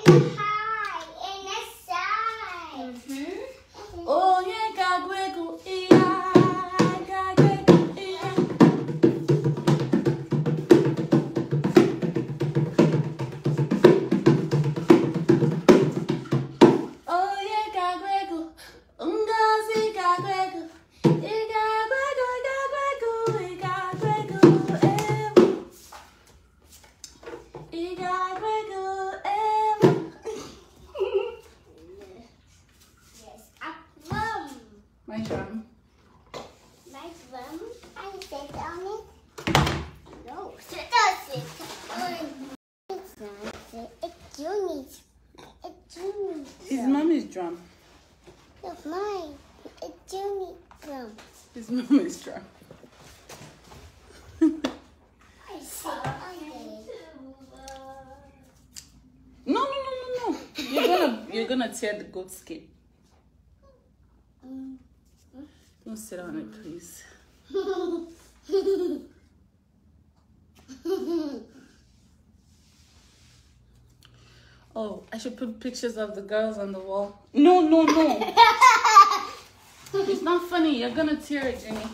Oh yeah, God wiggle, God wiggle, oh yeah, God wiggle, Ungazi God wiggle, God wiggle, God wiggle, God wiggle, Yes, up. My drum. My drum. I sit on it. No, sit on it. It's not it. It's Junie's. It's Junie's. His mommy's drum. It's mine. It's Junie's drum. His mommy's drum. I sit on it. No. You're gonna tear the goat skin. Don't sit on it, please. Oh, I should put pictures of the girls on the wall. No. It's not funny. You're gonna tear it, Jenny.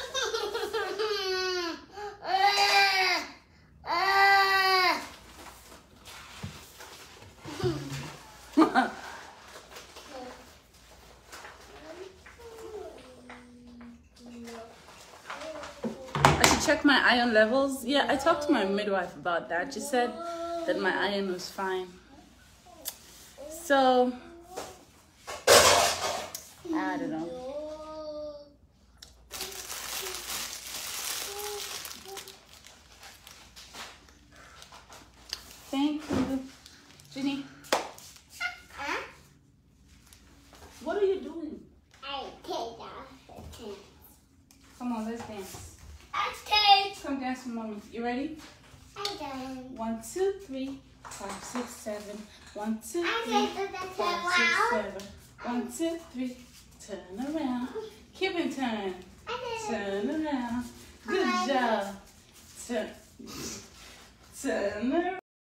I should check my iron levels. Yeah, I talked to my midwife about that. She said that my iron was fine. So, I don't know. Thank you. Jenny, what are you doing? I take off the tent. Come on, let's dance. Let's take. Come dance with mommy. You ready? I done. 1, 2, 3, 5, 6, 7. 1, 2, 3, I 5, 6, 7. 1, 2, 3. Turn around. Keep it turn. Turn around. Good job. Turn around.